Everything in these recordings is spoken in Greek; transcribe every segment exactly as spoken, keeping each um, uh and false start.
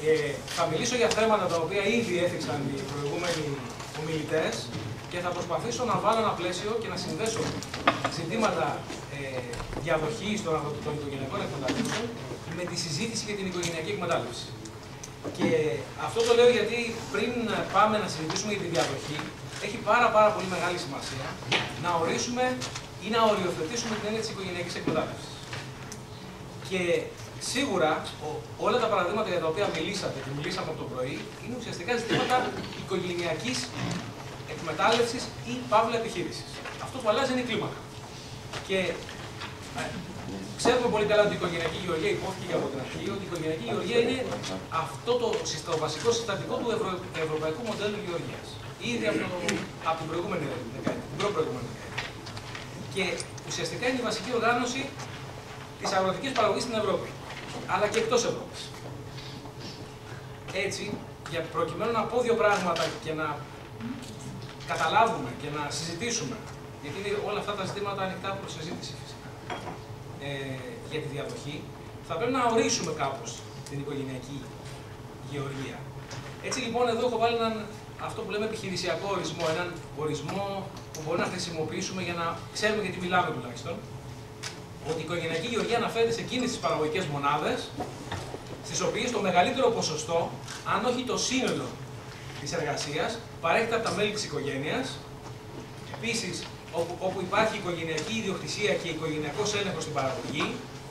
Ε, θα μιλήσω για θέματα τα οποία ήδη έθιξαν οι προηγούμενοι ομιλητές και θα προσπαθήσω να βάλω ένα πλαίσιο και να συνδέσω ζητήματα ε, διαδοχής των, των οικογενειακών εκμεταλλεύσεων με τη συζήτηση για την οικογενειακή εκμετάλλευση. Και αυτό το λέω γιατί πριν πάμε να συζητήσουμε για τη διαδοχή, έχει πάρα, πάρα πολύ μεγάλη σημασία να ορίσουμε ή να οριοθετήσουμε την έννοια της οικογενειακής εκμετάλλευσης. Και σίγουρα ο, όλα τα παραδείγματα για τα οποία μιλήσατε και μιλήσαμε από το πρωί είναι ουσιαστικά ζητήματα οικογενειακής εκμετάλλευσης ή παύλα επιχείρησης. Αυτό που αλλάζει είναι η κλίμακα. Και ε, ξέρουμε πολύ καλά ότι η οικογενειακή γεωργία, υπόθηκε και από την αρχή, ότι η οικογενειακή γεωργία είναι αυτό το, το βασικό συστατικό του ευρω, ευρωπαϊκού μοντέλου γεωργίας. Ήδη από, το, από την προηγούμενη δεκαετία, την προ-προηγούμενη δεκαετία. Και ουσιαστικά είναι η βασική οργάνωση της αγροτικής παραγωγής στην Ευρώπη, αλλά και εκτός Ευρώπης. Έτσι, για προκειμένου να πω δύο πράγματα και να καταλάβουμε και να συζητήσουμε, γιατί είναι όλα αυτά τα ζητήματα ανοιχτά προς συζήτηση φυσικά, ε, για τη διαδοχή, θα πρέπει να ορίσουμε κάπως την οικογενειακή γεωργία. Έτσι λοιπόν εδώ έχω βάλει έναν, αυτό που λέμε επιχειρησιακό ορισμό, έναν ορισμό που μπορεί να χρησιμοποιήσουμε για να ξέρουμε γιατί μιλάμε τουλάχιστον, ότι η οικογενειακή γεωργία αναφέρεται σε εκείνες τις παραγωγικές μονάδες, στις οποίες το μεγαλύτερο ποσοστό, αν όχι το σύνολο της εργασίας, παρέχεται από τα μέλη της οικογένειας. Επίσης, όπου, όπου υπάρχει οικογενειακή ιδιοκτησία και οικογενειακός έλεγχος στην παραγωγή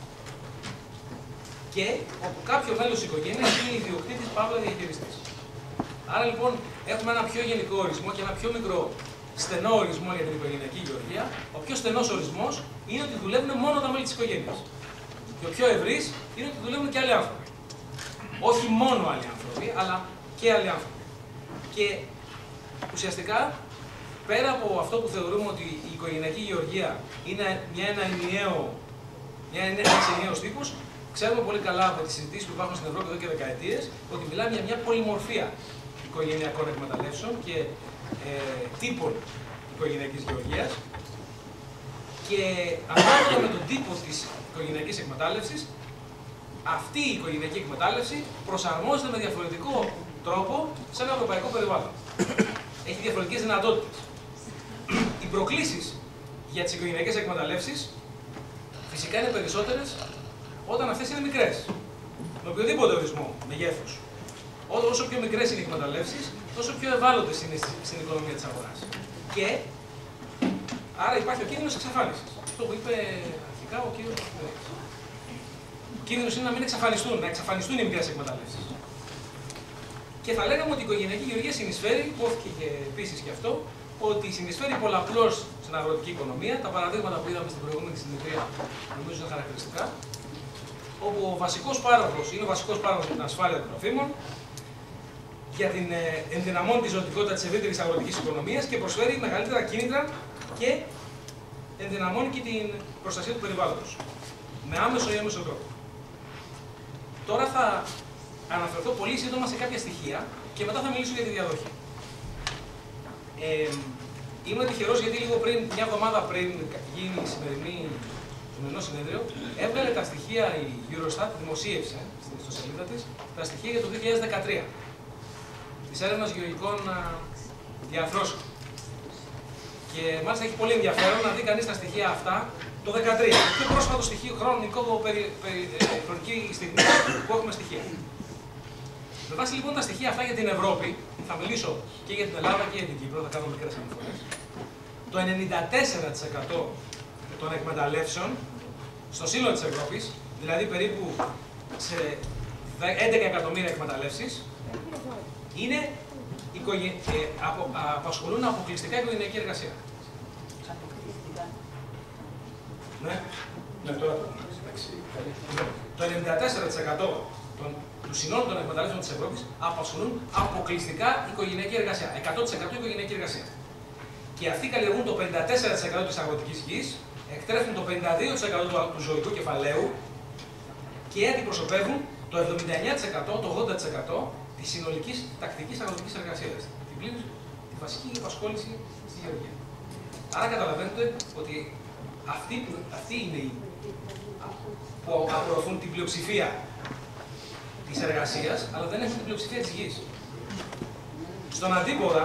και όπου κάποιο μέλος της οικογένειας είναι ιδιοκτήτης παύλα διαχειριστής. Άρα λοιπόν έχουμε ένα πιο γενικό ορισμό και ένα πιο μικρό στενό ορισμό για την οικογενειακή γεωργία. Ο πιο στενός ορισμός είναι ότι δουλεύουν μόνο τα μέλη της οικογένειας. Και ο πιο ευρύς είναι ότι δουλεύουν και άλλοι άνθρωποι. Όχι μόνο άλλοι άνθρωποι, αλλά και άλλοι άνθρωποι. Και ουσιαστικά, πέρα από αυτό που θεωρούμε ότι η οικογενειακή γεωργία είναι μια, ένα ενιαίο, μια, ένας ενιαίος τύπος, ξέρουμε πολύ καλά από τις συζητήσεις που υπάρχουν στην Ευρώπη εδώ και δεκαετίες ότι μιλάμε για μια πολυμορφία οικογενειακών εκμεταλλεύσεων και ε, τύπων οικογενειακής γεωργίας. Και ανάλογα με τον τύπο της οικογενειακής εκμετάλλευσης, αυτή η οικογενειακή εκμετάλλευση προσαρμόζεται με διαφορετικό τρόπο σε ένα ευρωπαϊκό περιβάλλον. Έχει διαφορετικές δυνατότητες. Οι προκλήσεις για τις οικογενειακές εκμεταλλεύσεις φυσικά είναι περισσότερες όταν αυτές είναι μικρές. Με οποιοδήποτε ορισμό μεγέθους. Όσο πιο μικρές είναι οι εκμεταλλεύσεις, τόσο πιο ευάλωτες είναι στην οικονομία της αγοράς. Και άρα υπάρχει ο κίνδυνος εξαφάνισης. Αυτό που είπε αρχικά ο κύριος Παπαδάκης. Ο κίνδυνος είναι να μην εξαφανιστούν, να εξαφανιστούν οι μικρές εκμεταλλεύσεις. Και θα λέγαμε ότι η οικογενειακή γεωργία συνεισφέρει, υπόθηκε και επίσης και αυτό, ότι συνεισφέρει πολλαπλώς στην αγροτική οικονομία. Τα παραδείγματα που είδαμε στην προηγούμενη συνεδρία νομίζω είναι χαρακτηριστικά. Όπου ο βασικός πάροχος είναι ο βασικός πάροχος για την ασφάλεια των τροφίμων, για την ενδυναμώνει τη ζωτικότητα της ευρύτερης αγροτικής οικονομίας και προσφέρει μεγαλύτερα κίνητρα και ενδυναμώνει και την προστασία του περιβάλλοντος. Με άμεσο ή έμεσο τρόπο. Τώρα θα αναφερθώ πολύ σύντομα σε κάποια στοιχεία και μετά θα μιλήσω για τη διαδοχή. Ε, ήμουν τυχερός γιατί λίγο πριν, μια εβδομάδα πριν γίνει η σημερινή, το σημερινό συνέδριο, έβγαλε τα στοιχεία, η Eurostat δημοσίευσε στην ιστοσελίδα της, τα στοιχεία για το δύο χιλιάδες δεκατρία. Της έρευνας γεωργικών διαρθρώσεων. Και μάλιστα έχει πολύ ενδιαφέρον να δει κανείς τα στοιχεία αυτά το δύο χιλιάδες δεκατρία. Το πιο πρόσφατο στοιχείο, χρονικό περι, περι, χρονική στιγμή που έχουμε στοιχεία. Με βάση λοιπόν τα στοιχεία αυτά για την Ευρώπη, θα μιλήσω και για την Ελλάδα και για την Κύπρο, θα κάνω μικρές αναφορές. Το ενενήντα τέσσερα τοις εκατό των εκμεταλλεύσεων στο σύνολο της Ευρώπης, δηλαδή περίπου σε έντεκα εκατομμύρια εκμεταλλεύσεις, είναι οικογε... ε, απο... απασχολούν αποκλειστικά οικογενειακή εργασία. Ναι, ναι, τώρα το ενενήντα τέσσερα τοις εκατό των... του συνόλου των εκμεταλλεύσεων της Ευρώπης απασχολούν αποκλειστικά οικογενειακή εργασία. εκατό τοις εκατό οικογενειακή εργασία. Και αυτοί καλλιεργούν το πενήντα τέσσερα τοις εκατό της αγροτικής γης, εκτρέφουν το πενήντα δύο τοις εκατό του ζωικού κεφαλαίου και αντιπροσωπεύουν το εβδομήντα εννέα τοις εκατό, το ογδόντα τοις εκατό της συνολικής τακτικής αγροτικής εργασίας. Την πλήρη, τη βασική απασχόληση στη γεωργία. Άρα καταλαβαίνετε ότι αυτοί, αυτοί είναι οι που απορροφούν την πλειοψηφία της εργασίας, αλλά δεν έχουν την πλειοψηφία της γης. Στον αντίποδα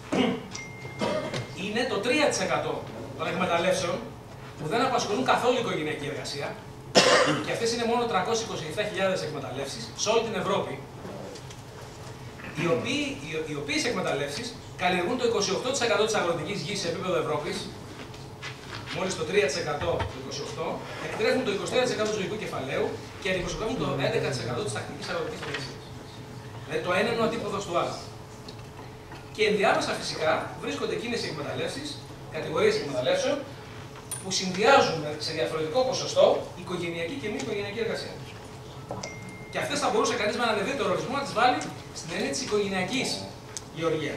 είναι το τρία τοις εκατό των εκμεταλλεύσεων που δεν απασχολούν καθόλου οικογενειακή εργασία και αυτές είναι μόνο τριακόσιες είκοσι επτά χιλιάδες εκμεταλλεύσεις σε όλη την Ευρώπη, οι, οποίοι, οι, οι οποίες εκμεταλλεύσεις καλλιεργούν το είκοσι οκτώ τοις εκατό της αγροτικής γης σε επίπεδο Ευρώπης, μόλις το τρία τοις εκατό του είκοσι οκτώ, εκτρέφουν το είκοσι τρία τοις εκατό του ζωικού κεφαλαίου και αντιπροσωπεύουν το έντεκα τοις εκατό της τακτικής αγροτικής εργασίας. Δηλαδή το ένα είναι ο αντίποδος του άλλου. Και ενδιάμεσα φυσικά βρίσκονται εκείνες οι εκμεταλλεύσεις, κατηγορίες εκμεταλλεύσεων, που συνδυάζουν σε διαφορετικό ποσοστό οικογενειακή και μη οικογενειακή εργασία. Και αυτές θα μπορούσε κανείς με έναν ευρύτερο ορισμό να τις βάλει στην έννοια της οικογενειακής γεωργίας.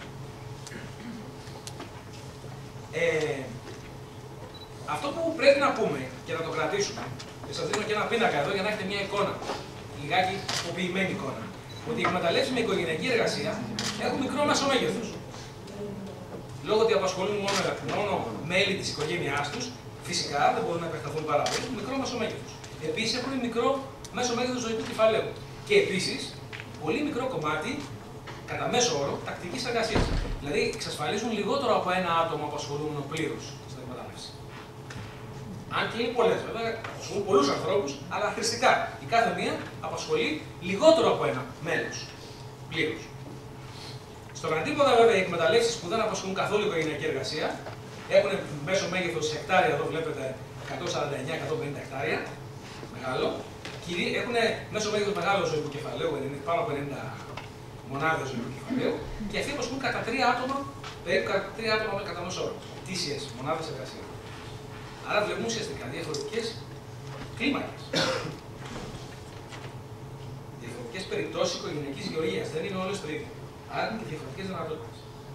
Ε, αυτό που πρέπει να πούμε και να το κρατήσουμε, και σας δίνω και ένα πίνακα εδώ για να έχετε μια εικόνα, λιγάκι υποποιημένη εικόνα, ότι οι εκμεταλλεύσεις με οικογενειακή εργασία έχουν μικρό μέσο μέγεθος. Λόγω ότι απασχολούν μόνο, μόνο μέλη της οικογένειάς τους, φυσικά δεν μπορούν να επεκταθούν πάρα πολύ, έχουν μικρό μέσο μέγεθος. Επίσης έχουν μικρό μέσο μέγεθος ζωικού κεφαλαίου. Και επίσης πολύ μικρό κομμάτι, κατά μέσο όρο, τακτικής εργασίας. Δηλαδή εξασφαλίζουν λιγότερο από ένα άτομο απασχολούμενο πλήρως στην εκμετάλλευση. Αν και είναι πολλές, βέβαια, απασχολούν πολλούς ανθρώπους, αλλά χρηστικά. Η κάθε μία απασχολεί λιγότερο από ένα μέλος πλήρως. Στον αντίποδα, βέβαια, οι εκμεταλλεύσεις που δεν απασχολούν καθόλου οικογενειακή εργασία έχουν μέσο μέγεθος σε εκτάρια, εδώ βλέπετε εκατόν σαράντα εννέα με εκατόν πενήντα εκτάρια, μεγάλο. Έχουν μέσο μέγεθος μεγάλο ζωικού κεφαλαίου, πάνω από ενενήντα μονάδες ζωικού κεφαλαίου, και αυτοί απασχολούν κατά τρία άτομα, περίπου κατά τρία άτομα κατά μέσο όρο. Ετήσιες μονάδες εργασίας. Άρα βλέπουμε ουσιαστικά διαφορετικές κλίμακες. Διαφορετικές περιπτώσεις οικογενειακής γεωργίας. Δεν είναι όλες το ίδιο. Άρα είναι και διαφορετικές δυνατότητες.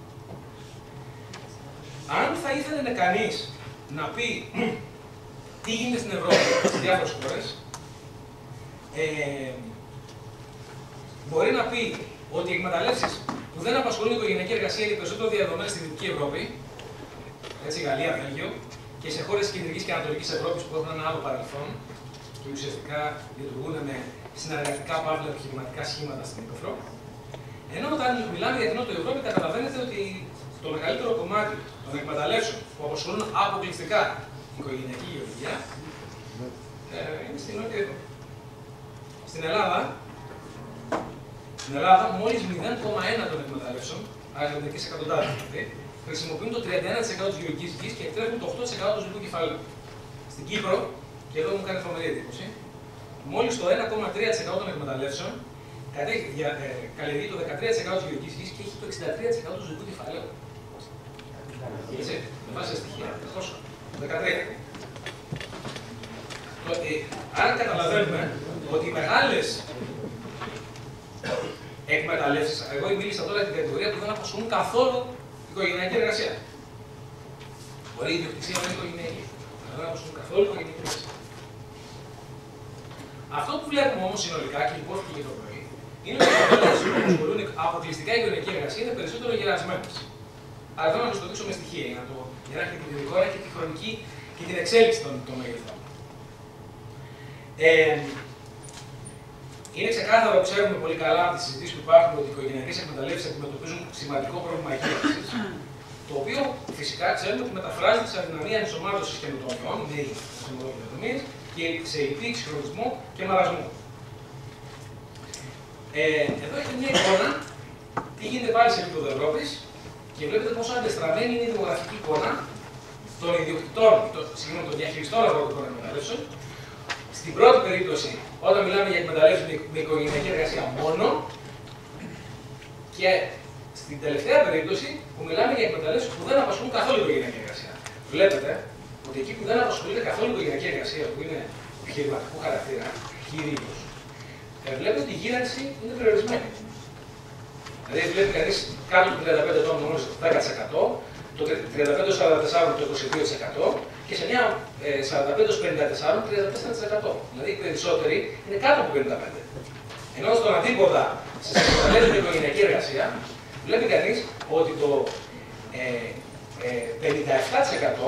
Αν θα ήθελε κανείς να πει τι γίνεται στην Ευρώπη, σε διάφορες χώρες, ε, μπορεί να πει ότι οι εκμεταλλεύσεις που δεν απασχολούν οικογενειακή εργασία είναι περισσότερο διαδεδομένες στη Δυτική Ευρώπη, έτσι, Γαλλία, Βέλγιο, και σε χώρες της Κεντρικής και Ανατολικής Ευρώπης που έχουν ένα άλλο παρελθόν και ουσιαστικά λειτουργούν με συνεργατικά παύλα επιχειρηματικά σχήματα στην Ήπεθρο. Ενώ όταν μιλάμε για την Νότια Ευρώπη, καταλαβαίνετε ότι το μεγαλύτερο κομμάτι των εκμεταλλεύσεων που απασχολούν αποκλειστικά οικογενειακή γεωργία ε, είναι στην Νότια Ευρώπη. Στην Ελλάδα, στην Ελλάδα μόλις μηδέν κόμμα ένα των εκμεταλλεύσεων, άρα μερικές εκατοντάδες δηλαδή, χρησιμοποιούν το τριάντα ένα τοις εκατό της γεωργικής γης και εκτρέφουν το οκτώ τοις εκατό του ζωικού κεφαλαίου. Στην Κύπρο, και εδώ μου κάνει φοβερή εντύπωση, μόλις το ένα κόμμα τρία τοις εκατό των εκμεταλλεύσεων ε, καλλιεργεί το δεκατρία τοις εκατό της γεωργικής γης και έχει το εξήντα τρία τοις εκατό του ζωικού κεφαλαίου. Έτσι, με βάση τα στοιχεία. Πόσο? δεκατρία. Ε, άρα καταλαβαίνουμε ότι οι μεγάλες εκμεταλλεύσεις, εγώ μίλησα τώρα για την κατηγορία που δεν απασχολούν καθόλου οικογενειακή εργασία. Μπορεί η ιδιοκτησία να είναι οικογενειακή, αλλά δεν απασχολούν καθόλου οικογενειακή εργασία. Αυτό που βλέπουμε όμως συνολικά και υπόθηκε και το πρωί, είναι ότι οι εκμεταλλεύσεις που απασχολούν αποκλειστικά οικογενειακή εργασία είναι περισσότερο γερασμένες. Αλλά θέλω να το δείξω με στοιχεία για να, το, για να έχετε την εικόνα και τη χρονική και την εξέλιξη των, των μεγεθών. Ε, είναι ξεκάθαρο, ξέρουμε πολύ καλά από τις συζητήσεις που υπάρχουν, ότι οι οικογενειακές εκμεταλλεύσεις αντιμετωπίζουν σημαντικό πρόβλημα εκγύλωσης, το οποίο φυσικά ξέρουμε ότι μεταφράζεται σε αδυναμία ενσωμάτωσης καινοτομιών, νέοι καινοτομίες, και σε υφή, συγχρονισμό και μαρασμό. Ε, εδώ έχετε μια εικόνα τι γίνεται πάλι σε επίπεδο Ευρώπης και βλέπετε πόσο αντεστραμμένη είναι η δημογραφική εικόνα των ιδιοκτητών, συγγνώμη, των διαχειριστών αγροτικών εκμεταλλεύσεων. Στην πρώτη περίπτωση, όταν μιλάμε για εκμεταλλεύσεις με οικογενειακή εργασία μόνο, και στην τελευταία περίπτωση που μιλάμε για εκμεταλλεύσεις που δεν απασχολούν καθόλου οικογενειακή εργασία. Βλέπετε ότι εκεί που δεν απασχολείται καθόλου οικογενειακή εργασία, που είναι επιχειρηματικού χαρακτήρα, κυρίως, ε, βλέπετε ότι η γύρανση είναι περιορισμένη. Δηλαδή, βλέπει κανείς κάτω του τριάντα πέντε ετών μόνο στο δέκα τοις εκατό, το τριάντα πέντε έως σαράντα τέσσερα το είκοσι δύο τοις εκατό και σε μια ε, σαράντα πέντε έως πενήντα τέσσερα τριάντα τέσσερα τοις εκατό. Δηλαδή, οι περισσότεροι είναι κάτω από πενήντα πέντε τοις εκατό. Ενώ στον αντίποδα, στις εκμεταλλεύσεις με οικογενειακή εργασία, βλέπει κανείς ότι το ε, ε, πενήντα επτά τοις εκατό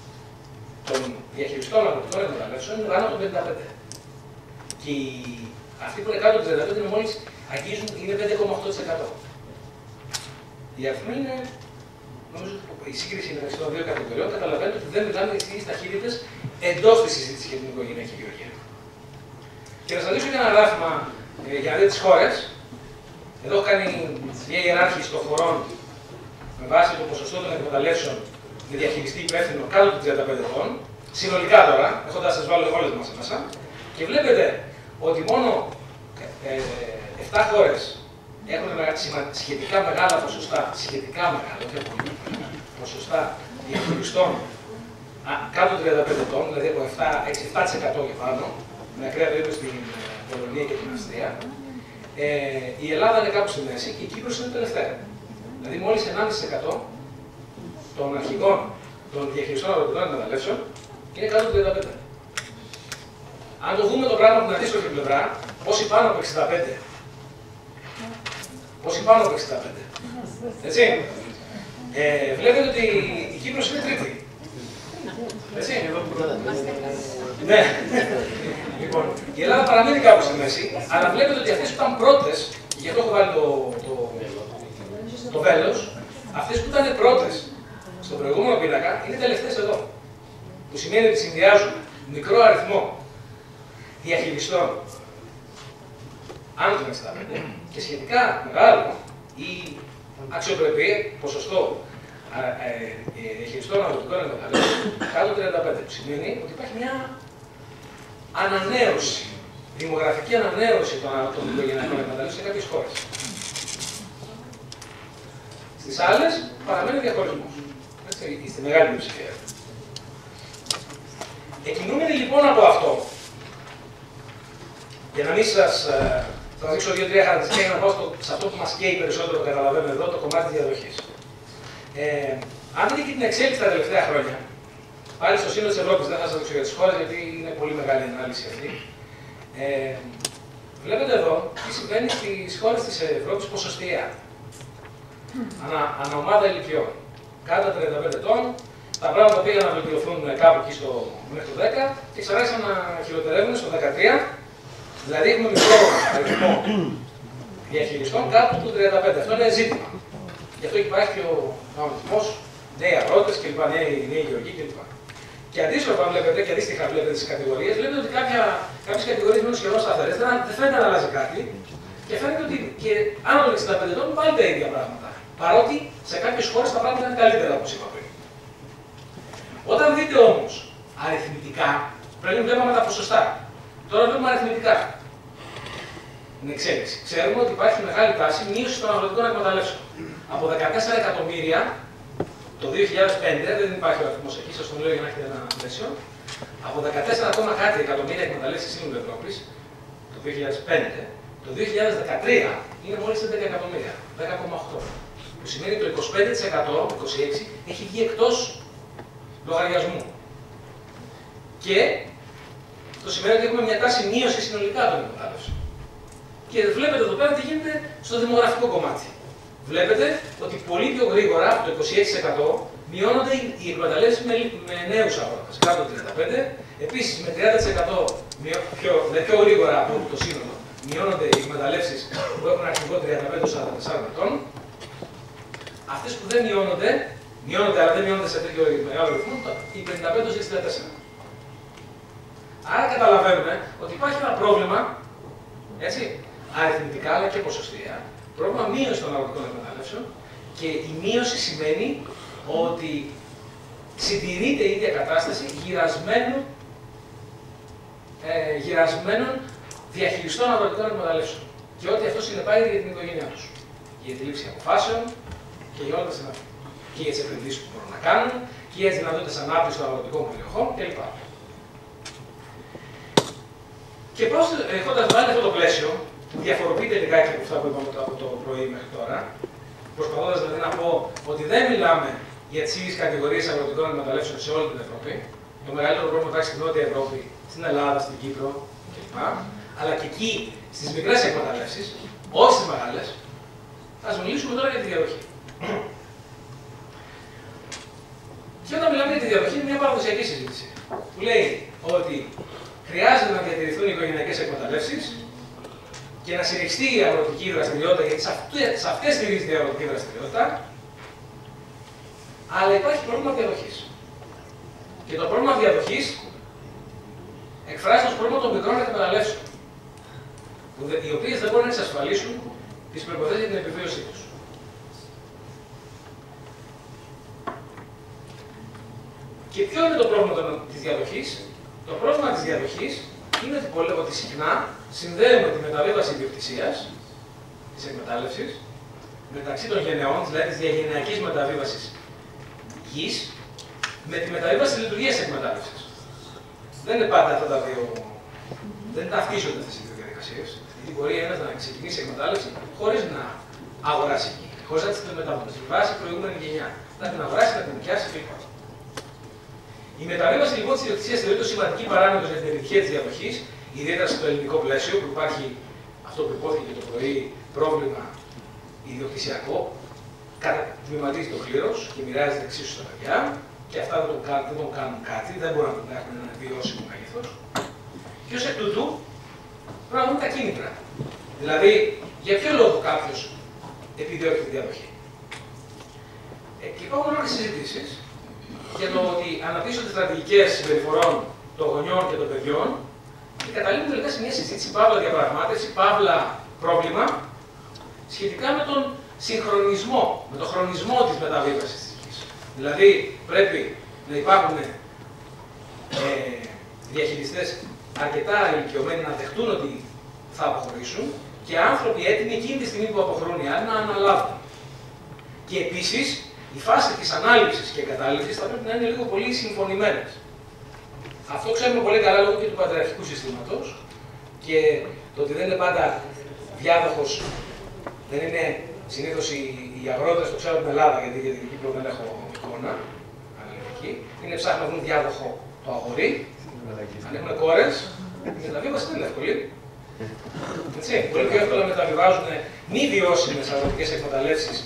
των διαχειριστών αγροτικών εκμεταλλεύσεων είναι πάνω από το πενήντα πέντε τοις εκατό. Και η Αυτοί που είναι κάτω από τριάντα πέντε είναι μόλις αγγίζουν, είναι πέντε κόμμα οκτώ τοις εκατό. Η αριθμή είναι, νομίζω, η σύγκριση μεταξύ των δύο κατηγοριών καταλαβαίνετε ότι δεν μιλάμε για τις ίδιες ταχύτητες εντός της συζήτησης για την οικογενειακή γεωργία. Και να σας δείξω και ένα γράφημα ε, για να δείτε τις χώρες. Εδώ έχω κάνει μια ιεράρχηση των χωρών με βάση το ποσοστό των εκμεταλλεύσεων με διαχειριστή υπεύθυνο κάτω των τριάντα πέντε ετών. Συνολικά τώρα, έχοντας σας βάλω όλες μας μέσα. Και βλέπετε ότι μόνο ε, επτά χώρες έχουν σχετικά μεγάλα ποσοστά, σχετικά μεγάλα, όχι πολύ, ποσοστά διαχειριστών κάτω των τριάντα πέντε ετών, δηλαδή από επτά τοις εκατό και πάνω, με ακραία περίπτωση στην Πολωνία και την Αυστρία. Ε, η Ελλάδα είναι κάπου στη μέση και η Κύπρος είναι τελευταία. Δηλαδή μόλις ενάμιση τοις εκατό των αρχικών των διαχειριστών αγροτικών εκμεταλλεύσεων είναι κάτω των τριάντα πέντε. Αν το δούμε το πράγμα από την αντίστροφη πλευρά, πόσοι πάνω από εξήντα πέντε. Πόσοι πάνω από εξήντα πέντε. Έτσι. Ε, βλέπετε ότι η Κύπρος είναι τρίτη. Έτσι. Ναι. Λοιπόν, η Ελλάδα παραμένει κάπου στη μέση, αλλά βλέπετε ότι αυτές που ήταν πρώτες, γι' αυτό έχω βάλει το, το, το βέλος, αυτές που ήταν πρώτες στον προηγούμενο πίνακα είναι τελευταίες εδώ. Που σημαίνει ότι συνδυάζουν μικρό αριθμό διαχειριστών άνω των εξήντα πέντε και σχετικά μεγάλο ή αξιοπρεπή ποσοστό ε, ε, διαχειριστών αγροτικών εκμεταλλεύσεων κάτω των τριάντα πέντε. Που σημαίνει ότι υπάρχει μια ανανέωση, δημογραφική ανανέωση των οικογενειακών εκμεταλλεύσεων σε κάποιες χώρες. Στις άλλες παραμένει διαχωρισμός. Στη μεγάλη πλειοψηφία. Εκκινούμενοι λοιπόν από αυτό, για να μην σας θα δείξω δύο-τρία χαρακτηριστικά για να πάω στο, σε αυτό που μας καίει περισσότερο, καταλαβαίνουμε εδώ, το κομμάτι της διαδοχής. Ε, αν δείτε και την εξέλιξη τα τελευταία χρόνια, πάλι στο σύνολο της Ευρώπης, δεν θα σας δείξω για τις χώρες, γιατί είναι πολύ μεγάλη η ανάλυση αυτή. Ε, βλέπετε εδώ τι συμβαίνει στις χώρες της Ευρώπης ποσοστιαία. Ανα, αναομάδα ηλικιών. Κάτω από τριάντα πέντε ετών, τα πράγματα πήγαν να βελτιωθούν κάπου εκεί στο, μέχρι το δέκα και ξαράξαν να χειροτερεύουν στο δεκατρία. Δηλαδή έχουμε μικρό αριθμό διαχειριστών κάτω του τριάντα πέντε. Αυτό είναι ζήτημα. Γι' αυτό υπάρχει και ο κανονισμός, νέοι αγρότες κλπ. Νέοι, νέοι γεωργοί κλπ. Και αντίστοιχα βλέπετε και αντίστοιχα βλέπετε τις κατηγορίες, βλέπετε ότι κάποιες κατηγορίες μένουν σχεδόν σταθερές, δεν, δεν φαίνεται να αλλάζει κάτι. Και φαίνεται ότι και άνω των εξήντα πέντε ετών πάλι τα ίδια πράγματα. Παρότι σε κάποιες χώρες τα πράγματα είναι καλύτερα, όπως είπα πριν. Όταν δείτε όμως αριθμητικά, πριν βλέπαμε τα ποσοστά. Τώρα βλέπουμε αριθμητικά την εξέλιξη. Ξέρουμε ότι υπάρχει μεγάλη τάση μείωση των αγροτικών εκμεταλλεύσεων. Από δεκατέσσερα εκατομμύρια το δύο χιλιάδες πέντε, δεν υπάρχει ο αριθμός εκεί, σας τον λέω για να έχετε ένα πλαίσιο. Από δεκατέσσερα κόμμα κάτι εκατομμύρια εκμεταλλεύσεις σύνολου Ευρώπης το δύο χιλιάδες πέντε, το δύο χιλιάδες δεκατρία είναι μόλις έντεκα εκατομμύρια, δέκα κόμμα οκτώ. Που σημαίνει το είκοσι πέντε τοις εκατό, είκοσι έξι τοις εκατό έχει βγει εκτός λογαριασμού. Και το σημαίνει ότι έχουμε μια τάση μείωση συνολικά των εκμεταλλεύσεων. Και βλέπετε εδώ πέρα τι γίνεται στο δημογραφικό κομμάτι. Βλέπετε ότι πολύ πιο γρήγορα, από το είκοσι έξι τοις εκατό, μειώνονται οι εκμεταλλεύσεις με, με νέους αγρότες, κάτω από τριάντα πέντε. Επίσης, με τριάντα τοις εκατό πιο, πιο γρήγορα από το σύνολο, μειώνονται οι εκμεταλλεύσεις που έχουν αρχικό τριάντα πέντε σαράντα τέσσερα ετών. Αυτές που δεν μειώνονται, μειώνονται αλλά δεν μειώνονται σε τέτοιο μεγάλο ρυθμό, οι πενήντα πέντε εξήντα τέσσερα. Άρα καταλαβαίνουμε ότι υπάρχει ένα πρόβλημα, έτσι, αριθμητικά αλλά και ποσοστιαία, πρόβλημα μείωση των αγροτικών εκμεταλλεύσεων και η μείωση σημαίνει ότι συντηρείται η ίδια κατάσταση γυρασμένων, ε, γυρασμένων διαχειριστών αγροτικών εκμεταλλεύσεων και ό,τι αυτό συνεπάγεται για την οικογένειά τους. Για τη λήψη αποφάσεων και για όλα τα συναφή. Και για τις επενδύσεις που μπορούν να κάνουν και για τις δυνατότητες ανάπτυξης των αγροτικών περιοχών κλπ. Και πώς, έχοντας βάλει αυτό το πλαίσιο, που διαφοροποιείται λιγάκι από αυτά που είπαμε από το πρωί μέχρι τώρα, προσπαθώντας δηλαδή να πω ότι δεν μιλάμε για τις ίδιες κατηγορίες αγροτικών εκμεταλλεύσεων σε όλη την Ευρώπη. Το μεγαλύτερο πρόβλημα υπάρχει στην Νότια Ευρώπη, στην Ελλάδα, στην Κύπρο κλπ. Αλλά και εκεί στις μικρές εκμεταλλεύσεις, όχι στις μεγάλες, θα σας μιλήσουμε τώρα για τη διαδοχή. Και όταν μιλάμε για τη διαδοχή, είναι μια παραδοσιακή συζήτηση που λέει ότι χρειάζεται να διατηρηθούν οι οικογενειακές εκμεταλλεύσεις και να συνεχιστεί η αγροτική δραστηριότητα, γιατί σε αυτές στηρίζεται η αγροτική δραστηριότητα, αλλά υπάρχει πρόβλημα διαδοχής. Και το πρόβλημα διαδοχής εκφράζεται ως πρόβλημα των μικρών εκμεταλλεύσεων, οι οποίες δεν μπορούν να εξασφαλίσουν τις προϋποθέσεις για την επιβίωσή τους. Και ποιο είναι το πρόβλημα της διαδοχής? Το πρόβλημα της διαδοχής είναι ότι συχνά συνδέουμε τη μεταβίβαση ιδιοκτησίας, της εκμετάλλευσης, μεταξύ των γενεών, δηλαδή της διαγενειακής μεταβίβασης γης, με τη μεταβίβαση της λειτουργίας της εκμετάλλευσης. Δεν είναι πάντα αυτά τα δύο, δεν ταυτίζονται αυτές οι δύο διαδικασίες. Γιατί μπορεί ένας να ξεκινήσει εκμετάλλευση χωρίς να αγοράσει γη, χωρίς να την μεταβιβάσει η προηγούμενη γενιά. Να την αγοράσει, να την νοικιάσει, φίλο. Η μεταβίβαση λοιπόν της ιδιοκτησίας θεωρείται σημαντική παράμετρος για την επιτυχία της διαδοχής, ιδιαίτερα στο ελληνικό πλαίσιο που υπάρχει αυτό που υπόθηκε το πρωί, πρόβλημα ιδιοκτησιακό. Κατατμηματίζει το κλήρος και μοιράζεται εξίσου στα παιδιά, και αυτά δεν τον, κάνουν, δεν τον κάνουν κάτι, δεν μπορούν να έχουν ένα βιώσιμο μέγεθος. Και ως εκ τούτου πρέπει να δούμε τα κίνητρα. Δηλαδή, για ποιο λόγο κάποιος επιδιώκει τη διαδοχή. Ε, και υπάρχουν όλες συζητήσεις για το ότι αναπτύσσονται στρατηγικές συμπεριφορών των γονιών και των παιδιών και καταλήγουν τελικά σε μια συζήτηση, παύλα διαπραγμάτευση, παύλα πρόβλημα, σχετικά με τον συγχρονισμό, με τον χρονισμό της μεταβίβασης της γης. Δηλαδή, πρέπει να υπάρχουν ε, διαχειριστές αρκετά ηλικιωμένοι να δεχτούν ότι θα αποχωρήσουν και άνθρωποι έτοιμοι εκείνη τη στιγμή που αποχωρούν οι άλλοι να αναλάβουν. Και επίσης, η φάση της ανάληψης και εγκατάλειψης θα πρέπει να είναι λίγο πολύ συμφωνημένες. Αυτό ξέρουμε πολύ καλά λόγω και του πατριαρχικού συστήματος και το ότι δεν είναι πάντα διάδοχος, δεν είναι συνήθως οι, οι αγρότες, το ξέρω από την Ελλάδα, γιατί για την Κύπρο δεν έχω εικόνα, αλληλεγγύη, είναι ψάχνουν να βρουν διάδοχο το αγορί. Αν έχουν κόρες, η μεταβίβαση δεν είναι εύκολη. Έτσι, πολύ πιο εύκολα μεταβιβάζουν μη βιώσιμες αγροτικές εκμεταλλεύσεις,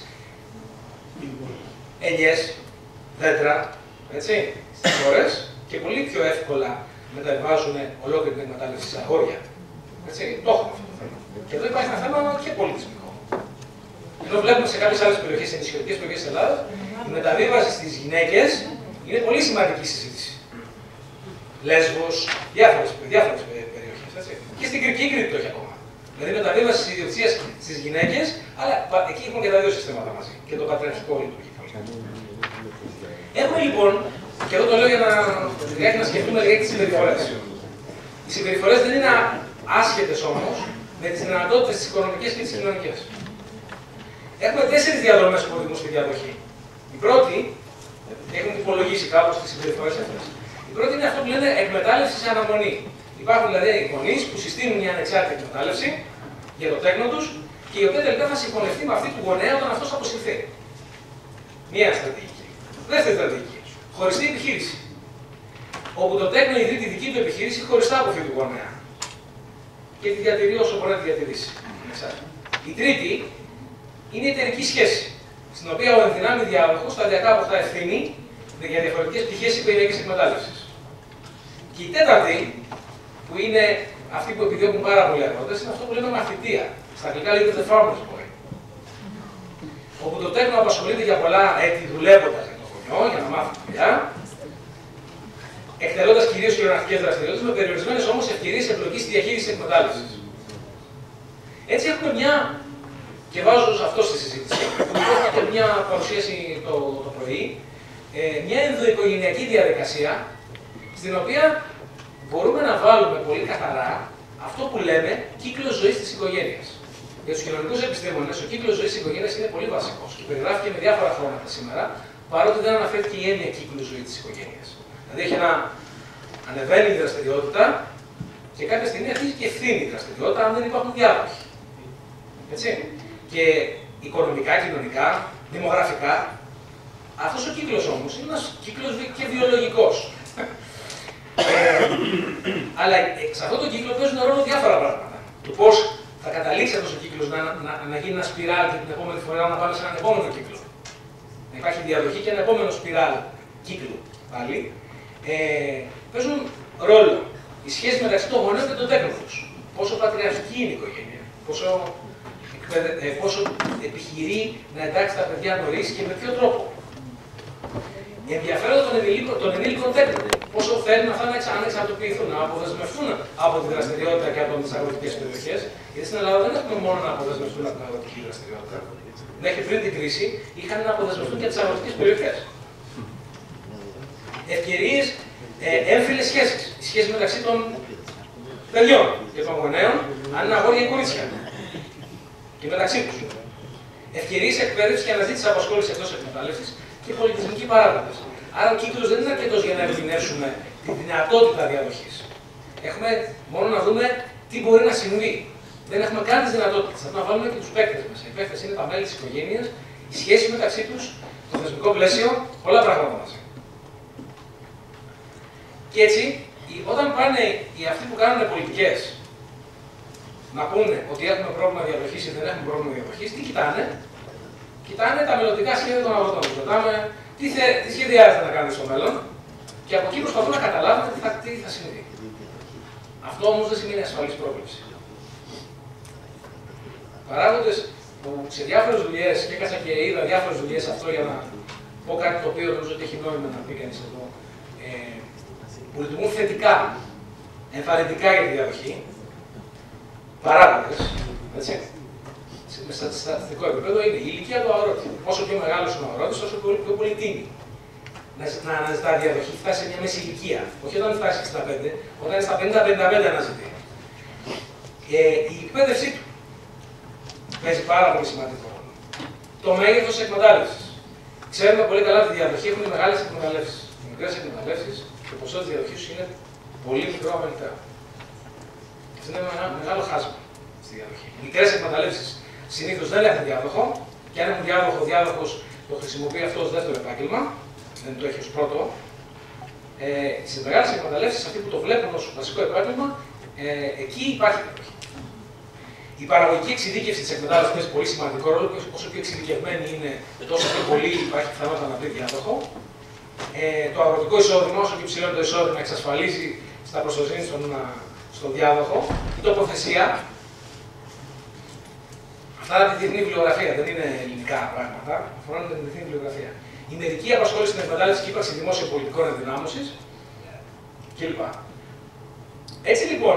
ελιές, δέντρα, έτσι, στις χώρες και πολύ πιο εύκολα μεταβιβάζουν ολόκληρη την εκμετάλλευση σε αγόρια. Έτσι, το έχουμε αυτό το θέμα. Και εδώ υπάρχει ένα θέμα και πολιτισμικό. Ενώ βλέπουμε σε κάποιες άλλες περιοχές, σε νησιωτικές περιοχές της Ελλάδας, η μεταβίβαση στις γυναίκες είναι πολύ σημαντική συζήτηση. Λέσβος, διάφορες, διάφορες περιοχές. Έτσι. Και στην Κρήτη, η Κρήτη το έχει ακόμα. Δηλαδή μεταβίβαση της ιδιοκτησίας στις γυναίκες, αλλά εκεί έχουν και τα δύο συστήματα μαζί. Και το πατριαρχικό λειτουργεί. Έχουμε λοιπόν, και εδώ το λέω για να, για να σκεφτούμε λίγα τις συμπεριφορές. Οι συμπεριφορές δεν είναι άσχετες όμως με τις δυνατότητες τις οικονομικές και τις κοινωνικές. Έχουμε τέσσερις διαδρομές που οδηγούν στη διαδοχή. Η πρώτη, έχουν υπολογίσει κάπως τις συμπεριφορές αυτές. Η πρώτη είναι αυτό που λένε εκμετάλλευση σε αναμονή. Υπάρχουν δηλαδή οι γονείς που συστήνουν μια ανεξάρτητη εκμετάλλευση για το τέκνο τους και η οποία τελικά θα συγχωνευτεί με αυτή του γονέα όταν αυτός αποσυρθεί. Μία στρατηγική. Δεύτερη στρατηγική. Χωριστή επιχείρηση. Όπου το τέκνο ιδρύει τη δική του επιχείρηση χωριστά από αυτή του γονέα. Και τη διατηρεί όσο μπορεί να τη διατηρήσει. Η τρίτη είναι η εταιρική σχέση. Στην οποία ο ενδυνάμει διάδοχος σταδιακά αποκτά ευθύνη για διαφορετικές πτυχές της οικογενειακής εκμετάλλευσης. Και η τέταρτη, που είναι αυτή που επιδιώκουν πάρα πολλοί αγρότες, είναι αυτό που λέμε μαθητεία. Στα αγγλικά λέγεται the farmer's boy. Όπου το τέκνο απασχολείται για πολλά έτη δουλεύοντας για το χωριό, για να μάθει δουλειά, εκτελώντας κυρίως χειρονακτικές δραστηριότητες, με περιορισμένες όμως ευκαιρίες εμπλοκής στη διαχείριση της εκμετάλλευσης. Έτσι έχουμε μια, και βάζω σε αυτό στη συζήτηση, που έχουμε και μια παρουσίαση το, το πρωί, ε, μια ενδοοικογενειακή διαδικασία, στην οποία μπορούμε να βάλουμε πολύ καθαρά αυτό που λέμε κύκλος ζωής της οικογένειας. Για τους κοινωνικούς επιστήμονες, ο κύκλος ζωής της οικογένειας είναι πολύ βασικός και περιγράφηκε με διάφορα χρώματα σήμερα, παρότι δεν αναφέρθηκε η έννοια κύκλου ζωής της οικογένειας. Δηλαδή έχει ένα ανεβαίνει η δραστηριότητα και κάποια στιγμή αρχίζει και ευθύνη η δραστηριότητα αν δεν υπάρχουν διάδοχοι. Έτσι. Και οικονομικά, κοινωνικά, δημογραφικά, αυτός ο κύκλος όμως είναι ένας κύκλος και βιολογικός. ε, αλλά σε αυτόν τον κύκλο παίζουν ρόλο διάφορα πράγματα. Το πώς θα καταλήξει αυτός ο κύκλος να, να, να γίνει ένα σπιράλ και την επόμενη φορά να πάμε σε έναν επόμενο κύκλο. Να υπάρχει διαδοχή και ένα επόμενο σπιράλ κύκλου πάλι. Ε, παίζουν ρόλο οι σχέσεις μεταξύ των γονέων και των τέκνων τους. Πόσο πατριαρχική είναι η οικογένεια, πόσο, ε, πόσο επιχειρεί να εντάξει τα παιδιά νωρίς και με ποιο τρόπο. Ενδιαφέροντα των ενηλίκων, των ενήλικων τέκνων. Πόσο θέλουν αυτά να ανεξαρτοποιηθούν, να αποδεσμευτούν από τη δραστηριότητα και από τις αγροτικές περιοχές. Γιατί στην Ελλάδα δεν έχουμε μόνο να αποδεσμευτούν από την αγροτική δραστηριότητα. Μέχρι πριν την κρίση είχαν να αποδεσμευτούν και τις αγροτικές περιοχές. Ευκαιρίες, ε, έμφυλες σχέσεις. Οι σχέσεις μεταξύ των παιδιών και των γονέων, αν είναι αγόρια ή κορίτσια. Και μεταξύ τους. Ευκαιρίες εκπαίδευσης και αναζήτησης απασχόλησης εκτός εκμετάλλευσης και πολιτισμικοί παράγοντες. Άρα ο κύκλος δεν είναι αρκετός για να ερμηνεύσουμε τη δυνατότητα διαδοχής. Έχουμε μόνο να δούμε τι μπορεί να συμβεί. Δεν έχουμε καν τις δυνατότητες. Θα να βάλουμε και τους παίκτες μας. Οι παίκτες είναι τα μέλη της οικογένειας, η σχέση μεταξύ τους, το θεσμικό πλαίσιο, πολλά πράγματα μαζί. Και έτσι, όταν πάνε οι αυτοί που κάνουν πολιτικές να πούνε ότι έχουμε πρόβλημα διαδοχής ή δεν έχουμε πρόβλημα διαδοχής, τι κοιτάνε? Κοιτάνε τα μελλοντικά σχέδια των αγροτών. Κοιτάμε τι, θε, τι σχεδιάζεται να κάνουν στο μέλλον και από εκεί προσπαθούν να καταλάβουν τι θα, τι θα συμβεί. Αυτό όμως δεν σημαίνει ασφαλής πρόβλεψη. Παράγοντες που σε διάφορες δουλειές, και έκανα και είδα διάφορες δουλειές αυτό για να πω κάτι το οποίο νομίζω ότι έχει νόημα να πει κανείς εδώ, ε, που λειτουργούν θετικά, ενθαρρυντικά για τη διαδοχή. Παράγοντες, έτσι. Με στατιστικό επίπεδο είναι η ηλικία του αγρότη. Όσο πιο μεγάλο είναι ο αγρότη, όσο πιο πολύ τίμη να, να αναζητά διαδοχή. Φτάσει σε μια μέση ηλικία. Όχι όταν φτάσει εξήντα πέντε, όταν είναι στα πενήντα πενήντα πέντε αναζητεί. Ε, η εκπαίδευσή του παίζει πάρα πολύ σημαντικό ρόλο. Το μέγεθος της εκμετάλλευσης. Ξέρουμε πολύ καλά ότι η διαδοχή έχουν οι μεγάλες εκμεταλλεύσεις. Οι μικρές εκμεταλλεύσεις, το ποσό της διαδοχής είναι πολύ μικρό αμεληταίο. Αυτό είναι ένα μεγάλο χάσμα στη διαδοχή. Οι μικρές εκμεταλλεύσεις συνήθως δεν έχουν διάδοχο, και αν έχουν διάδοχο, ο διάδοχος το χρησιμοποιεί αυτό ως δεύτερο επάγγελμα, δεν το έχει ως πρώτο. Ε, στις μεγάλες εκμεταλλεύσεις, αυτοί που το βλέπουν ως βασικό επάγγελμα, ε, εκεί υπάρχει διαδοχή. Η παραγωγική εξειδίκευση της εκμετάλλευσης παίζει πολύ σημαντικό ρόλο, και όσο πιο εξειδικευμένη είναι, τόσο πιο πολύ υπάρχει πιθανότητα να βρει διάδοχο. Ε, το αγροτικό εισόδημα, όσο πιο ψηλό είναι το εισόδημα, εξασφαλίζει στα προστοζήνη στον, στον διάδοχο. Η τοποθεσία. Αυτά είναι τη διεθνή βιβλιογραφία, δεν είναι ελληνικά πράγματα, αφορούν την διεθνή βιβλιογραφία. Η μερική απασχόληση στην εκμετάλλευση και ύπαρξη δημόσιων πολιτικών ενδυνάμωσης κλπ. Έτσι λοιπόν,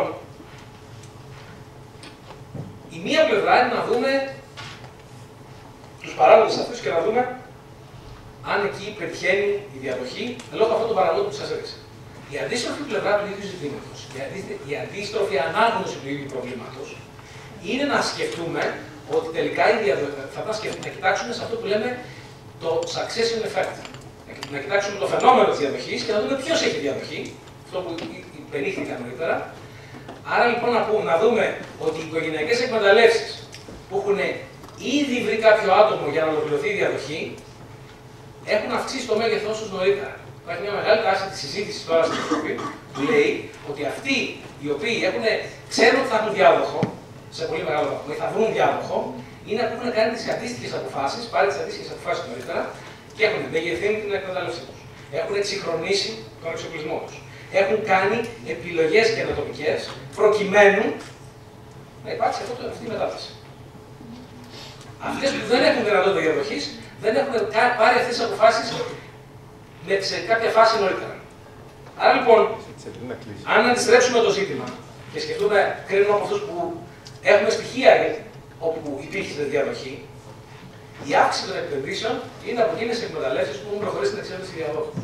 η μία πλευρά είναι να δούμε τους παράγοντες αυτούς και να δούμε αν εκεί πετυχαίνει η διαδοχή λόγω αυτών των παραγόντων που σας έδειξα. Η αντίστροφη πλευρά του ίδιου ζητήματος, η αντίστροφη ανάγνωση του ίδιου προβλήματος, είναι να σκεφτούμε ότι τελικά η διαδοχή, θα πρέπει να, σκεφτούμε, να κοιτάξουμε σε αυτό που λέμε το succession effect. Να κοιτάξουμε το φαινόμενο της διαδοχής και να δούμε ποιος έχει διαδοχή, αυτό που υπενήχθηκα νωρίτερα. Άρα λοιπόν να, πούμε, να δούμε ότι οι οικογενειακές εκμεταλλεύσεις που έχουν ήδη βρει κάποιο άτομο για να ολοκληρωθεί η διαδοχή, έχουν αυξήσει το μέγεθός τους νωρίτερα. Υπάρχει μια μεγάλη τάση της συζήτησης τώρα στην Ευρώπη που λέει ότι αυτοί οι οποίοι έχουν, ξέρουν ότι θα έχουν διάδοχο, σε πολύ μεγάλο βαθμό, ή θα βρουν διάδοχο, είναι που έχουν κάνει τις αντίστοιχες αποφάσεις, πάρει τις αντίστοιχες αποφάσεις νωρίτερα και έχουν μεγεθύνει την εκμετάλλευσή τους. Έχουν εξυγχρονίσει τον εξοπλισμό τους. Έχουν κάνει επιλογές καινοτομικές προκειμένου να υπάρξει αυτή η μετάβαση. Αυτές που δεν έχουν δυνατότητα διαδοχής δεν έχουν πάρει αυτές τις αποφάσεις σε κάποια φάση νωρίτερα. Άρα λοιπόν, αν αντιστρέψουμε το ζήτημα και σκεφτούμε, κρίνουμε από αυτούς που έχουμε στοιχεία όπου υπήρχε διαδοχή, η αύξηση των επενδύσεων είναι από εκείνες τις εκμεταλλεύσεις που έχουν προχωρήσει στην εξέλιξη διαδόχου.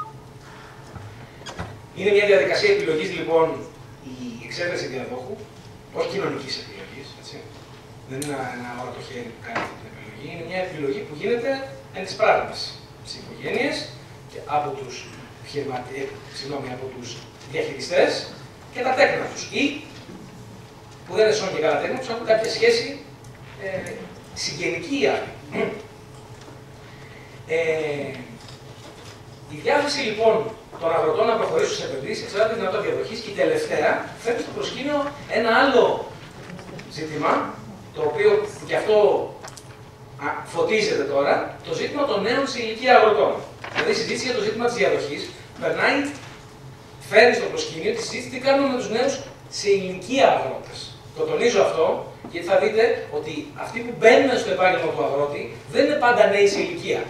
Είναι μια διαδικασία επιλογής λοιπόν η εξέβρεση διαδόχου, όχι κοινωνικής επιλογής. Έτσι. Δεν είναι ένα όρο το χέρι που κάνει αυτή την επιλογή. Είναι μια επιλογή που γίνεται εν της πράγματος στις οικογένειες και από τους, συγγνώμη, από τους διαχειριστές και τα τέκνα τους. Ή που δεν είναι σόν και καλά τέκνα τους, έχουν κάποια σχέση ε, συγγενική ή άλλη. Ε, η διάθεση λοιπόν των αγροτών να προχωρήσουν σε επενδύσεις εξαρτάται τη δυνατότητα διαδοχής και η τελευταία φέρνει στο προσκήνιο ένα άλλο ζήτημα, το οποίο και αυτό α, φωτίζεται τώρα, το ζήτημα των νέων σε ηλικία αγροτών. Δηλαδή η συζήτηση για το ζήτημα της διαδοχής περνάει, φέρνει στο προσκήνιο τη συζήτηση τι κάνουμε με τους νέους σε ηλικία αγρότες. Το τονίζω αυτό, γιατί θα δείτε ότι αυτοί που μπαίνουν στο επάγγελμα του αγρότη δεν είναι πάντα νέοι σε ηλικία.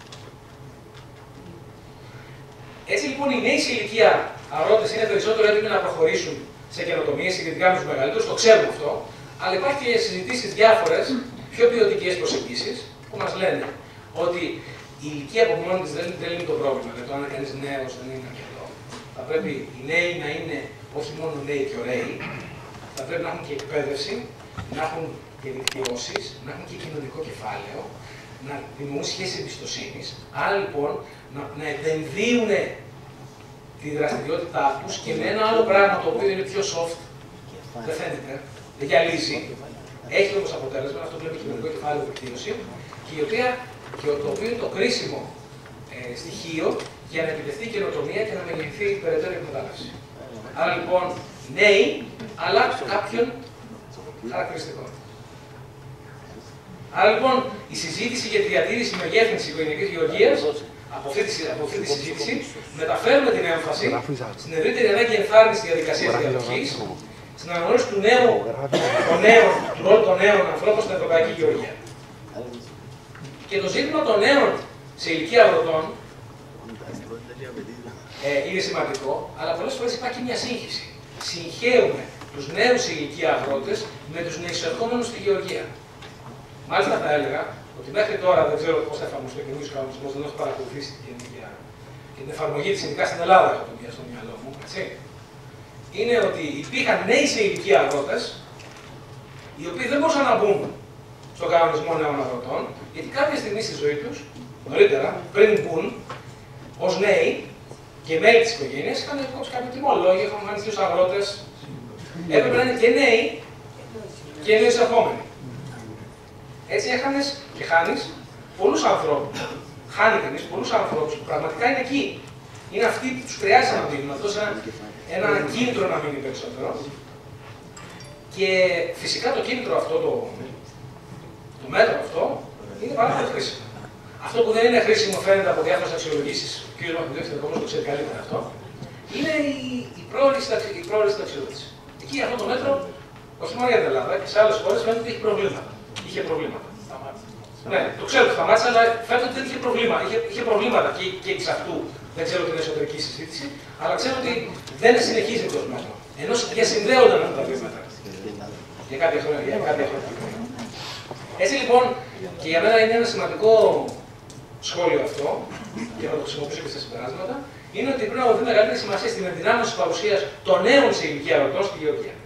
Έτσι λοιπόν οι νέοι σε ηλικία αγρότες είναι περισσότερο έτοιμοι να προχωρήσουν σε καινοτομίες συγκριτικά με τους μεγαλύτερους, το ξέρουμε αυτό, αλλά υπάρχει και συζητήσεις διάφορες, πιο ποιοτικές προσεγγίσεις, που μας λένε ότι η ηλικία από μόνη της δεν, δεν είναι το πρόβλημα. Δηλαδή, το αν είναι κανείς νέος δεν είναι αρκετό. Θα πρέπει οι νέοι να είναι όχι μόνο νέοι και ωραίοι, θα πρέπει να έχουν και εκπαίδευση, να έχουν και δικτυώσεις, να έχουν και κοινωνικό κεφάλαιο, να δημιουργούν σχέσεις εμπιστοσύνης. Άρα λοιπόν να, να επενδύουν τη δραστηριότητά τους και με ένα άλλο πράγμα το οποίο είναι πιο soft, δεν φαίνεται, δεν γυαλίζει. Έχει όμως αποτέλεσμα, αυτό που λέμε κοινωνικό κεφάλαιο δικτύωση, και, η οποία, και το οποίο είναι το κρίσιμο ε, στοιχείο για να επιτευχθεί η καινοτομία και να μεγεθυνθεί η περαιτέρω εκμετάλλευση. Άρα λοιπόν νέοι, αλλά κάποιων χαρακτηριστικών. Άρα λοιπόν η συζήτηση για τη διατήρηση μεγέθυνση οικογενειακής γεωργίας, από αυτή, τη, από αυτή τη συζήτηση, μεταφέρουμε την έμφαση στην ευρύτερη ανάγκη ενθάρρυνσης της διαδικασίας διαδοχής, στην αναγνώριση του νέου, των νέων, του ρόλου των νέων ανθρώπων στην ευρωπαϊκή γεωργία. Και το ζήτημα των νέων σε ηλικία αγροτών ε, είναι σημαντικό, αλλά πολλές φορές υπάρχει μια σύγχυση. Συγχαίουμε τους νέους σε ηλικία αγρότες με τους νεοεισερχόμενους στη γεωργία. Μάλιστα θα έλεγα ότι μέχρι τώρα δεν ξέρω πώς θα εφαρμοστεί ο καινούργιος κανονισμός, δεν έχω παρακολουθήσει την, και την εφαρμογή της, ειδικά στην Ελλάδα, έχω το μία στο μυαλό μου. Έτσι. Είναι ότι υπήρχαν νέοι σε ηλικία αγρότες, οι οποίοι δεν μπορούσαν να μπουν στον κανονισμό νέων αγροτών, γιατί κάποια στιγμή στη ζωή τους, νωρίτερα, πριν μπουν ως νέοι και μέλη της οικογένειας, είχαν κόψει κάποιο τιμολόγιο, είχαν εμφανιστεί ως αγρότες. Έπρεπε να είναι και νέοι και νεοεισερχόμενοι. Έτσι έχανες και χάνεις πολλούς ανθρώπους. Χάνει κανείς πολλούς ανθρώπους που πραγματικά είναι εκεί. Είναι αυτοί που τους χρειάζεται να μείνουν, να δώσει ένα, ένα κίνητρο να μείνει περισσότερο. Και φυσικά το κίνητρο αυτό, το, το μέτρο αυτό, είναι πάρα πολύ χρήσιμο. Αυτό που δεν είναι χρήσιμο φαίνεται από διάφορες αξιολογήσεις, ο κ. Μαχουδεύτη το ξέρει καλύτερα αυτό, είναι η, η πρόορη συνταξιοδότηση. Εκεί αυτό το μέτρο, όχι μόνο για την Ελλάδα, και σε άλλες χώρες φαίνεται ότι έχει προβλήματα. Είχε προβλήματα. Ναι, το ξέρω ότι σταμάτησε, αλλά φαίνεται ότι δεν είχε προβλήματα. Είχε, είχε προβλήματα και, και εξ αυτού. Δεν ξέρω την εσωτερική συζήτηση, αλλά ξέρω ότι δεν συνεχίζεται ως μέτρο. Ενώ διασυνδέονταν αυτά τα βήματα. Για κάποια χρόνια. Για κάποια χρόνια. Έτσι λοιπόν, και για μένα είναι ένα σημαντικό σχόλιο αυτό, και θα το χρησιμοποιήσω και στα συμπεράσματα, είναι ότι πρέπει να δοθεί μεγαλύτερη σημασία στην ενδυνάμωση της παρουσίας των νέων σε ηλικία αγροτών στη γεωργία.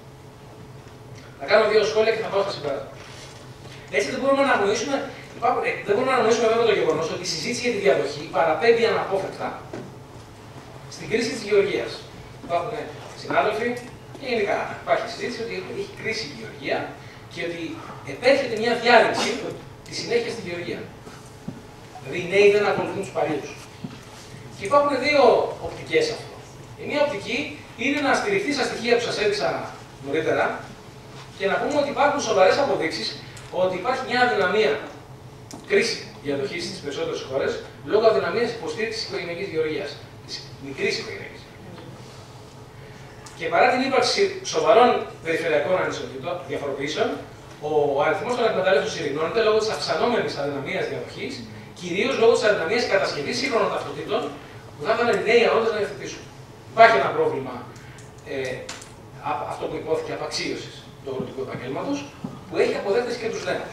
Θα κάνω δύο σχόλια και θα πάω στα συμπεράσματα. Έτσι δεν μπορούμε να αγνοήσουμε, δεν μπορούμε να αγνοήσουμε βέβαια το γεγονός ότι η συζήτηση για τη διαδοχή παραπέμπει αναπόφευκτα στην κρίση της γεωργίας. Υπάρχουν συνάδελφοι και γενικά υπάρχει συζήτηση ότι έχει κρίση η γεωργία και ότι επέρχεται μια διάρρηξη τη συνέχεια στη γεωργία. Δηλαδή οι νέοι δεν ακολουθούν τους παλιούς. Και υπάρχουν δύο οπτικές αυτό. Η μία οπτική είναι να στηριχθεί στα στοιχεία που σας έδειξα νωρίτερα και να πούμε ότι υπάρχουν σοβαρές αποδείξεις ότι υπάρχει μια αδυναμία κρίση διαδοχής στις περισσότερες χώρες λόγω αδυναμίας υποστήριξης της οικογενειακής γεωργίας, της μικρής οικογενειακής γεωργίας. Και παρά την ύπαρξη σοβαρών περιφερειακών διαφοροποιήσεων, ο αριθμός των εκμεταλλεύσεων συρριγνώνεται λόγω της αυξανόμενης αδυναμίας διαδοχής, κυρίως λόγω της αδυναμίας κατασκευής σύγχρονων ταυτοτήτων που θα ήθελαν οι νέοι αγρότες να υιοθετήσουν. Υπάρχει ένα πρόβλημα, ε, αυτό που υπόθηκε, απαξίωσης του αγροτικού επαγγέλματος, που έχει αποδέκτες και τους νέους.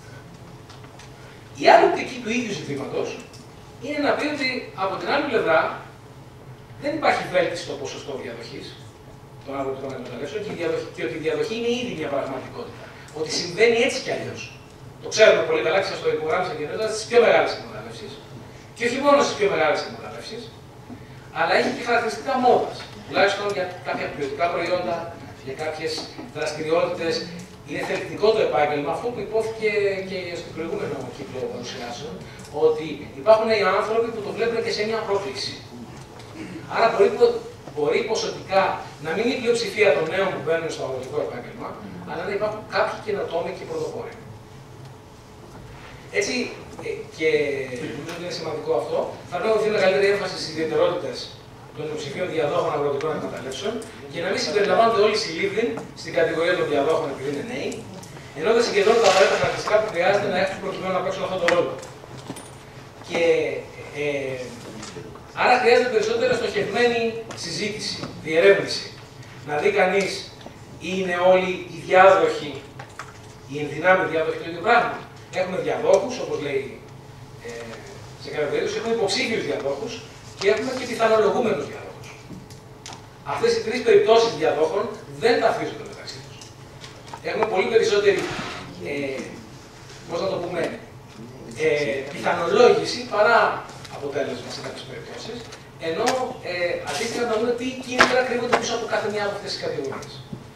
Η άλλη οπτική του ίδιου ζητήματος είναι να πει ότι από την άλλη πλευρά δεν υπάρχει βέλτιστο ποσοστό διαδοχής των αγροτικών εκμεταλλεύσεων και, και ότι η διαδοχή είναι ήδη μια πραγματικότητα. Ότι συμβαίνει έτσι κι αλλιώς. Το ξέρουμε πολύ καλά και σας το υπογράμμισα και εδώ στις πιο μεγάλες εκμεταλλεύσεις. Και όχι μόνο στις πιο μεγάλες εκμεταλλεύσεις, αλλά έχει και χαρακτηριστικά μόδας. Τουλάχιστον για κάποια ποιοτικά προϊόντα, για κάποιες δραστηριότητες. Είναι θελκτικό το επάγγελμα, αυτό που υπόθηκε και στο προηγούμενο κύκλο παρουσιάσεων, ότι υπάρχουν οι άνθρωποι που το βλέπουν και σε μια πρόκληση. Άρα μπορεί, μπορεί ποσοτικά να μην είναι η πλειοψηφία των νέων που μπαίνουν στο αγροτικό επάγγελμα, αλλά να υπάρχουν κάποιοι καινοτόμοι και πρωτοπόροι. Έτσι, και νομίζω ότι είναι σημαντικό αυτό, θα πρέπει να δοθεί μεγαλύτερη έμφαση στις ιδιαιτερότητες των υποψηφίων διαδόχων αγροτικών εκμεταλλεύσεων και να μην συμπεριλαμβάνονται όλοι οι συλλήβδοι στην κατηγορία των διαδόχων επειδή είναι νέοι, ενώ δεν συγκεντρώνουν τα απαραίτητα χαρακτηριστικά που χρειάζεται να έχουν προκειμένου να παίξουν αυτόν τον ρόλο. Και ε, άρα χρειάζεται περισσότερο στοχευμένη συζήτηση, διερεύνηση. Να δει κανείς είναι όλοι οι διάδοχοι, οι ενδυνάμοι διάδοχοι το ίδιο πράγμα. Έχουμε διαδόχους, όπως λέει ε, σε κάποια περίπτωση, έχουμε υποψήφιους διαδόχους και έχουμε και πιθανολογούμενους διαδόχους. Αυτές οι τρεις περιπτώσεις διαδόχων δεν ταυτίζονται μεταξύ τους. Έχουμε πολύ περισσότερη, ε, πώς να το πούμε, ε, πιθανολόγηση παρά αποτέλεσμα σε κάποιες περιπτώσεις, ενώ ε, αντίστοιχα να δούμε τι κίνητρα κρύβονται πίσω από κάθε μια από αυτές τις κατηγορίες.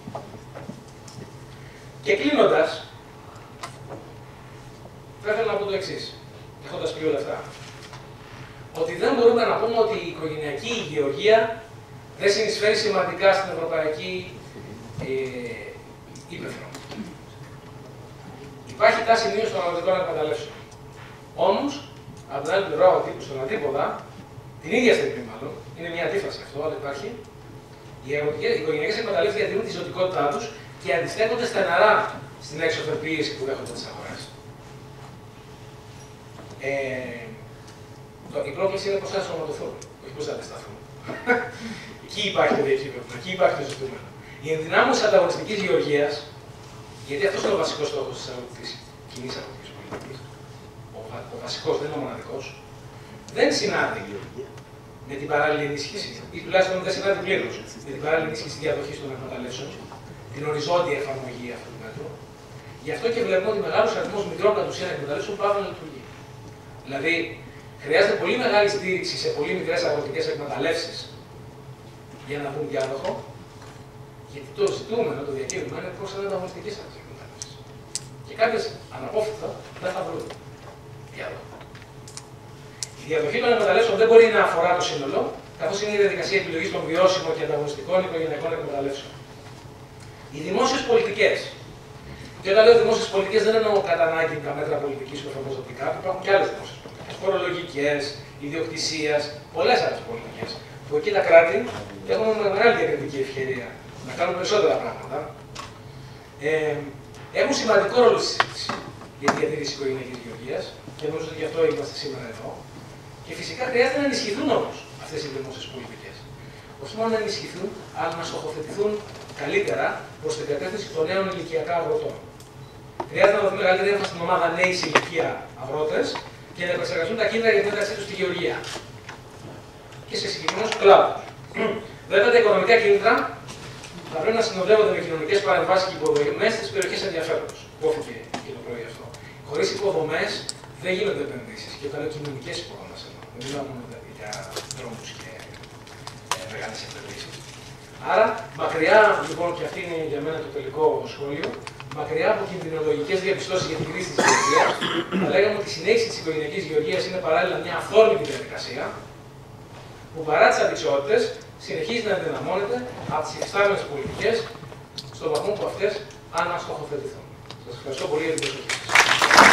Και κλείνοντας, θα ήθελα να πω το εξής, έχοντας πει όλα αυτά. Ότι δεν μπορούμε να πούμε ότι η οικογενειακή γεωργία δεν συνεισφέρει σημαντικά στην ευρωπαϊκή ε, ύπαιθρο. Υπάρχει τάση μείωση των αγροτικών εκμεταλλεύσεων. Όμως, από την άλλη πλευρά, ο τύπος στον αντίποδα, την ίδια στιγμή μάλλον, είναι μια αντίφαση αυτό, αλλά υπάρχει, οι οικογενειακές εκμεταλλεύσεις διατηρούν τη ζωτικότητά τους και αντιστέκονται στεναρά στην έξωθεν πίεση που δέχονται τις αγορές. Ε, η πρόκληση είναι πώς θα ενσωματωθούν, όχι πώς θα αντισταθούν. Εκεί υπάρχει το διακύβευμα, εκεί υπάρχει το ζητούμενο. Η ενδυνάμωση ανταγωνιστικής γεωργίας, γιατί αυτός είναι ο βασικός στόχος της κοινής αγροτικής πολιτικής, ο, ο βασικός, δεν είναι ο μοναδικός, δεν συνάδει με την παράλληλη ενίσχυση, ή τουλάχιστον δεν συνάδει πλήρως με την παράλληλη ενίσχυση διαδοχής των εκμεταλλεύσεων, την οριζόντια εφαρμογή αυτού του μέτρου. Γι' αυτό και βλέπουμε ότι μεγάλος αριθμός μικρών κατ' ουσίαν εκμεταλλεύσεων πάβει να λειτουργεί. Δηλαδή, χρειάζεται πολύ μεγάλη στήριξη σε πολύ μικρές αγροτικές εκμεταλλεύσεις για να βγουν διάδοχο, γιατί το ζητούμενο, το διακύβευμα είναι πώς θα είναι ανταγωνιστικές αυτές οι εκμεταλλεύσεις. Και κάποιες αναπόφευκτα δεν θα βρουν διάδοχο. Η διαδοχή των εκμεταλλεύσεων δεν μπορεί να αφορά το σύνολο, καθώς είναι η διαδικασία επιλογής των βιώσιμων και ανταγωνιστικών οικογενειακών εκμεταλλεύσεων. Οι δημόσιες πολιτικές. Και όταν λέω δημόσιες πολιτικές, δεν εννοώ κατά ανάγκη τα μέτρα πολιτικής που εφαρμόζονται κάτω, υπάρχουν και άλλες δημόσιες πολιτικές. Φορολογικές, ιδιοκτησίας, πολλές άλλες πολιτικές. Που εκεί τα κράτη έχουν μεγάλη διακριτική ευκαιρία να κάνουν περισσότερα πράγματα. Ε, έχουν σημαντικό ρόλο στη συζήτηση για τη διατήρηση οικογενειακής γεωργίας και νομίζω ότι γι' αυτό είμαστε σήμερα εδώ. Και φυσικά χρειάζεται να ενισχυθούν όμως αυτές οι δημόσιες πολιτικές. Όχι μόνο να ενισχυθούν, αλλά να στοχοθετηθούν καλύτερα προς την κατεύθυνση των νέων ηλικιακά αγροτών. Χρειάζεται να δοθεί μεγαλύτερη έμφαση στην ομάδα νέοι σε ηλικία αγρότες και να επεξεργαστούν τα κίνητρα για την ένταξή τους στη γεωργία και σε συγκεκριμένους κλάδους. Βέβαια, τα οικονομικά κίνητρα θα πρέπει να συνοδεύονται με κοινωνικές παρεμβάσεις και υποδομές στις περιοχές ενδιαφέροντος. Υπόθηκε και το πρωί αυτό. Χωρίς υποδομές δεν γίνονται επενδύσεις. Και όταν λέω κοινωνικές υποδομές, δεν μιλάω μόνο για δρόμους και ε, μεγάλες επενδύσεις. Άρα, μακριά, λοιπόν, και αυτή είναι για μένα το τελικό σχόλιο, μακριά από κινδυνολογικές διαπιστώσεις για την κρίση της γεωργίας, θα λέγαμε ότι η συνέχιση της οικογενειακής γεωργίας είναι παράλληλα μια αυθόρμητη διαδικασία, που παρά τις αδικαιότητες συνεχίζει να ενδυναμώνεται από τις υφιστάμενες πολιτικές στον βαθμό που αυτές αναστοχοθετηθούν. Σας ευχαριστώ πολύ για την προσοχή σας.